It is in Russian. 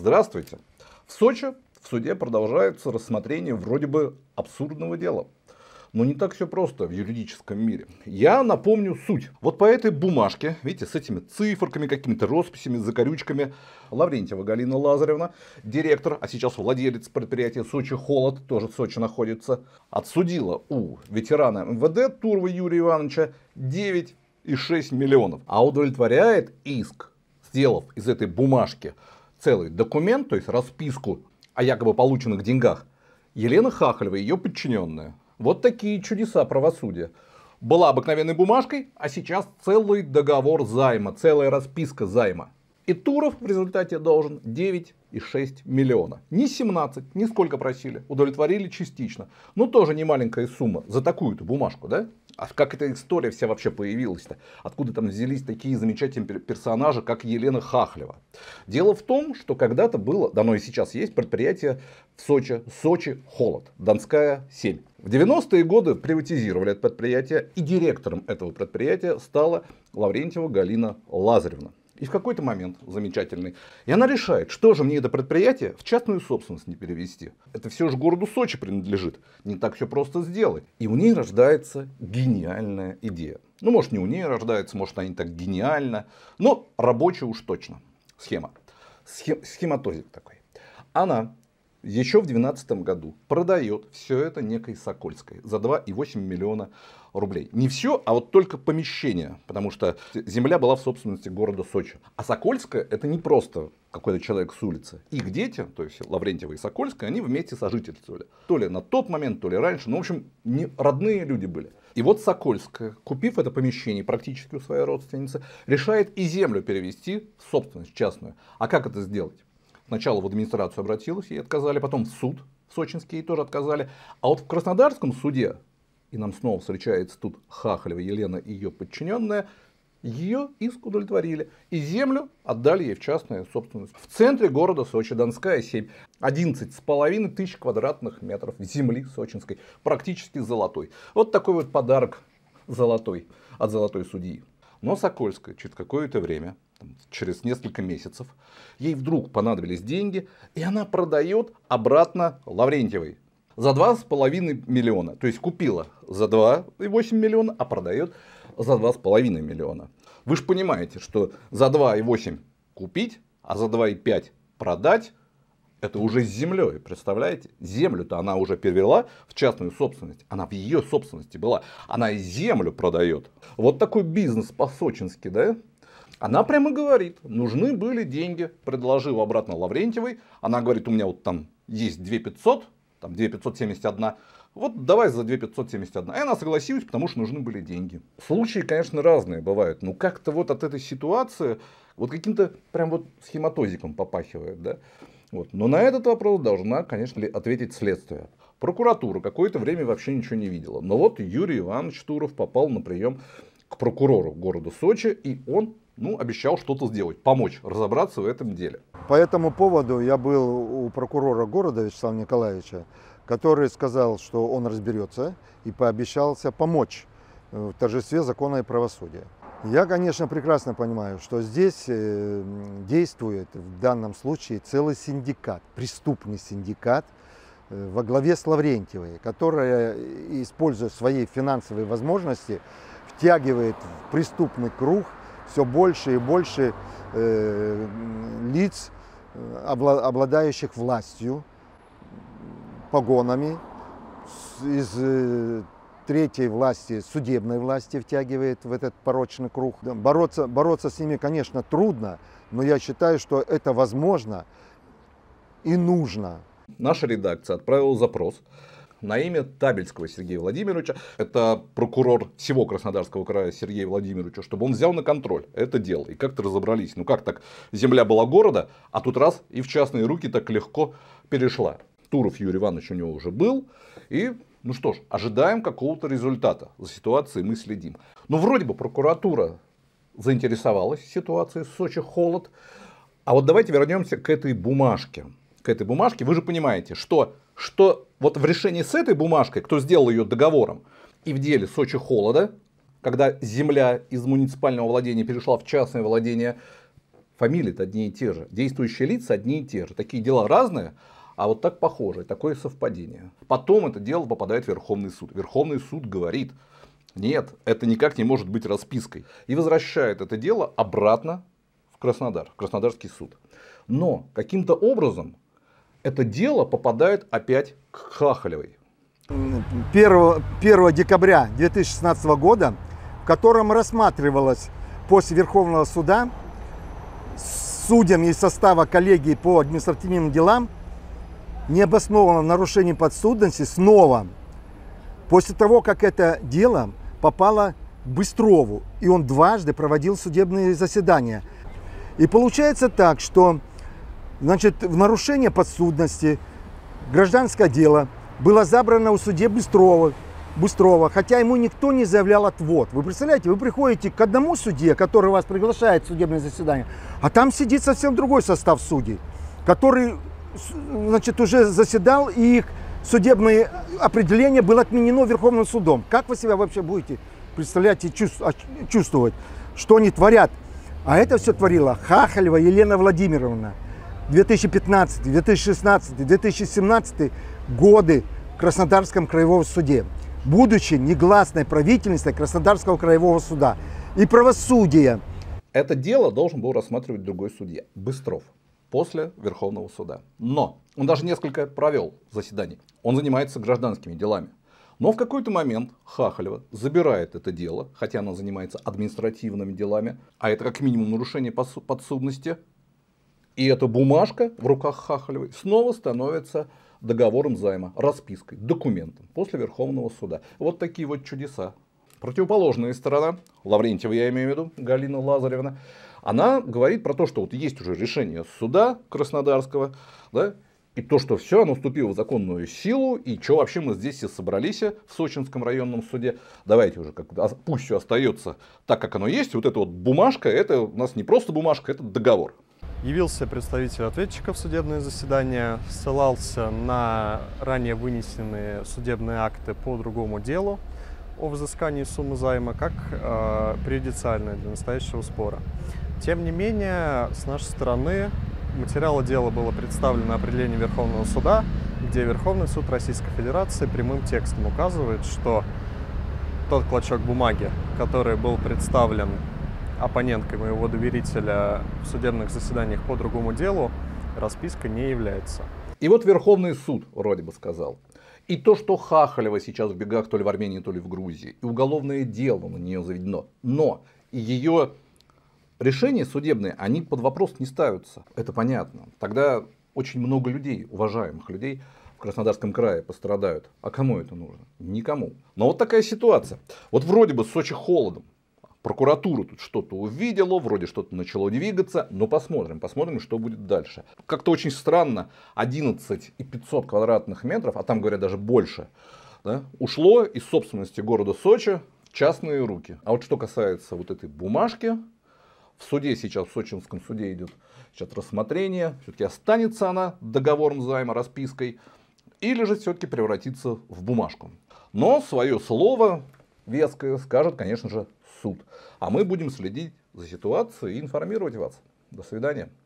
Здравствуйте. В Сочи в суде продолжается рассмотрение вроде бы абсурдного дела. Но не так все просто в юридическом мире. Я напомню суть. Вот по этой бумажке, видите, с этими циферками, какими-то росписями, закорючками, Лаврентьева Галина Лазаревна, директор, а сейчас владелец предприятия Сочи Холод, тоже в Сочи находится, отсудила у ветерана МВД Турова Юрия Ивановича 9,6 миллионов. А удовлетворяет иск, сделав из этой бумажки целый документ, то есть расписку о якобы полученных деньгах, Елена Хахалева, ее подчиненная. Вот такие чудеса правосудия. Была обыкновенной бумажкой, а сейчас целый договор займа, целая расписка займа. И Туров в результате должен 9,6 миллиона. Не 17, не сколько просили, удовлетворили частично. Но тоже не маленькая сумма за такую-то бумажку, да? А как эта история вся вообще появилась-то? Откуда там взялись такие замечательные персонажи, как Елена Хахалева? Дело в том, что когда-то было, да оно и сейчас есть, предприятие в Сочи, Сочи Холод, Донская 7. В 90-е годы приватизировали это предприятие, и директором этого предприятия стала Лаврентьева Галина Лазаревна. И в какой-то момент замечательный, и она решает, что же мне это предприятие в частную собственность не перевести. Это все же городу Сочи принадлежит. Не так все просто сделать. И у ней рождается гениальная идея. Ну, может, не у ней рождается, может, она не так гениальна, но рабочая уж точно. Схема. Схематозик такой. Она еще в 2012 году продает все это некой Сокольской за 2,8 миллиона рублей. Не все, а вот только помещение, потому что земля была в собственности города Сочи. А Сокольская это не просто какой-то человек с улицы. Их дети, то есть Лаврентьева и Сокольская, они вместе сожительствовали. То ли на тот момент, то ли раньше. Ну, в общем, не родные люди были. И вот Сокольская, купив это помещение практически у своей родственницы, решает и землю перевести в собственность частную. А как это сделать? Сначала в администрацию обратилась, ей отказали, потом в суд сочинский ей тоже отказали. А вот в Краснодарском суде, и нам снова встречается тут Хахалева Елена и ее подчиненная, ее иск удовлетворили. И землю отдали ей в частную собственность. В центре города Сочи, Донская 7, 11,5 тысяч квадратных метров земли сочинской, практически золотой. Вот такой вот подарок золотой от золотой судьи. Но Сокольская через какое-то время, через несколько месяцев, ей вдруг понадобились деньги, и она продает обратно Лаврентьевой за 2,5 миллиона. То есть купила за 2,8 миллиона, а продает за 2,5 миллиона. Вы же понимаете, что за 2,8 купить, а за 2,5 продать, это уже с землей, представляете? Землю-то она уже перевела в частную собственность. Она в ее собственности была. Она и землю продает. Вот такой бизнес по-сочински, да? Она прямо говорит, нужны были деньги. Предложил обратно Лаврентьевой. Она говорит, у меня вот там есть 2500, там 2571. Вот давай за 2571. И она согласилась, потому что нужны были деньги. Случаи, конечно, разные бывают. Но как-то вот от этой ситуации вот каким-то прям вот схематозиком попахивает, да? Вот. Но на этот вопрос должна, конечно, ответить следствие. Прокуратура какое-то время вообще ничего не видела. Но вот Юрий Иванович Туров попал на прием к прокурору города Сочи, и он обещал что-то сделать, помочь разобраться в этом деле. По этому поводу я был у прокурора города Вячеслава Николаевича, который сказал, что он разберется и пообещался помочь в торжестве закона и правосудия. Я, конечно, прекрасно понимаю, что здесь действует в данном случае целый синдикат, преступный синдикат во главе с Лаврентьевой, которая, используя свои финансовые возможности, втягивает в преступный круг все больше и больше лиц, обладающих властью, погонами, из третьей власти, судебной власти втягивает в этот порочный круг. Бороться с ними, конечно, трудно, но я считаю, что это возможно и нужно. Наша редакция отправила запрос на имя Табельского Сергея Владимировича, это прокурор всего Краснодарского края Сергея Владимировича, чтобы он взял на контроль это дело. И как-то разобрались. Ну как так, земля была города, а тут раз и в частные руки так легко перешла. Туров Юрий Иванович у него уже был. И, ну что ж, ожидаем какого-то результата. За ситуацией мы следим. Ну вроде бы прокуратура заинтересовалась ситуацией Сочи Холод. А вот давайте вернемся к этой бумажке. К этой бумажке. Вы же понимаете, что вот в решении с этой бумажкой, кто сделал ее договором, и в деле Сочи Холода, когда земля из муниципального владения перешла в частное владение, Фамилии-то одни и те же, действующие лица одни и те же. Такие дела разные, а вот так похожие, такое совпадение. Потом это дело попадает в Верховный суд. Верховный суд говорит: нет, это никак не может быть распиской. И возвращает это дело обратно в Краснодар, в Краснодарский суд. Но каким-то образом это дело попадает опять к Хахалевой. 1 декабря 2016 года, в котором рассматривалось после Верховного суда судьями из состава коллегии по административным делам необоснованном нарушении подсудности снова, после того, как это дело попало к Быстрову, и он дважды проводил судебные заседания. И получается так, что, значит, в нарушение подсудности гражданское дело было забрано у судьи Быстрова, хотя ему никто не заявлял отвод. Вы представляете, вы приходите к одному судье, который вас приглашает в судебное заседание, а там сидит совсем другой состав судей, который, значит, уже заседал, и их судебное определение было отменено Верховным судом. Как вы себя вообще будете представлять и чувствовать, что они творят? А это все творила Хахалева Елена Владимировна. 2015, 2016, 2017 годы в Краснодарском краевом суде, будучи негласной правительницей Краснодарского краевого суда и правосудия. Это дело должен был рассматривать другой судья, Быстров, после Верховного суда. Но он даже несколько провел заседаний. Он занимается гражданскими делами. Но в какой-то момент Хахалева забирает это дело, хотя она занимается административными делами, а это как минимум нарушение подсудности. И эта бумажка в руках Хахалевой снова становится договором займа, распиской, документом после Верховного суда. Вот такие вот чудеса. Противоположная сторона, Лаврентьева я имею в виду, Галина Лазаревна, она говорит про то, что вот есть уже решение суда Краснодарского, да, и то, что все, оно вступило в законную силу, и что вообще мы здесь все собрались в Сочинском районном суде, давайте уже, пусть все остается так, как оно есть, вот эта вот бумажка, это у нас не просто бумажка, это договор. Явился представитель ответчика в судебное заседание, ссылался на ранее вынесенные судебные акты по другому делу о взыскании суммы займа как преюдициальное для настоящего спора. Тем не менее, с нашей стороны материалы дела было представлено определение Верховного суда, где Верховный суд Российской Федерации прямым текстом указывает, что тот клочок бумаги, который был представлен оппоненткой моего доверителя в судебных заседаниях по другому делу, распиской не является. И вот Верховный суд вроде бы сказал. И то, что Хахалева сейчас в бегах то ли в Армении, то ли в Грузии, и уголовное дело на нее заведено, но и ее решения судебные, они под вопрос не ставятся. Это понятно. Тогда очень много людей, уважаемых людей, в Краснодарском крае пострадают. А кому это нужно? Никому. Но вот такая ситуация. Вот вроде бы Сочи холодом. Прокуратура тут что-то увидела, вроде что-то начало двигаться, но посмотрим, что будет дальше. Как-то очень странно, 11 500 квадратных метров, а там, говорят, даже больше, да, ушло из собственности города Сочи в частные руки. А вот что касается вот этой бумажки, в суде сейчас, в Сочинском суде идет сейчас рассмотрение, все-таки останется она договором займа, распиской, или же все-таки превратится в бумажку. Но свое слово веское скажет, конечно же, суд. А мы будем следить за ситуацией и информировать вас. До свидания.